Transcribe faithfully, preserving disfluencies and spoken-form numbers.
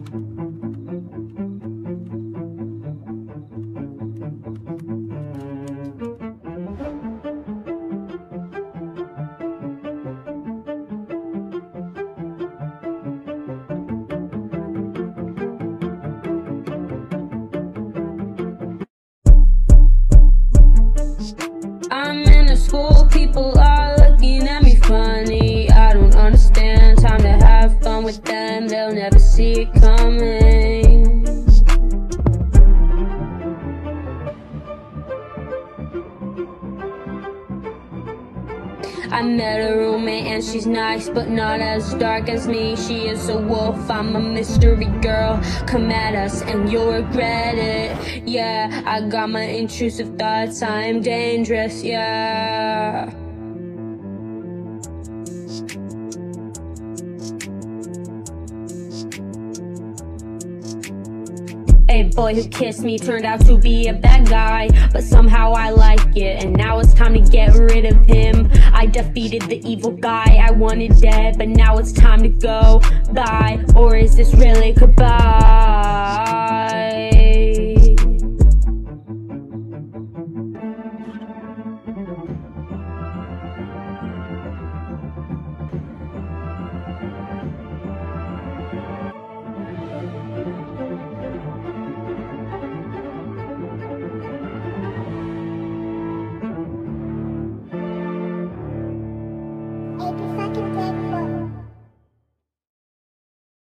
I'm in a school, people are looking at me funny. I don't understand, time to have fun with them, they'll never see it coming. I met a roommate and she's nice, but not as dark as me. She is a wolf, I'm a mystery girl. Come at us and you'll regret it. Yeah, I got my intrusive thoughts, I'm dangerous, yeah. A boy who kissed me turned out to be a bad guy, but somehow I like it, and now it's time to get rid of him. I defeated the evil guy I wanted dead, but now it's time to go bye. Or is this really goodbye?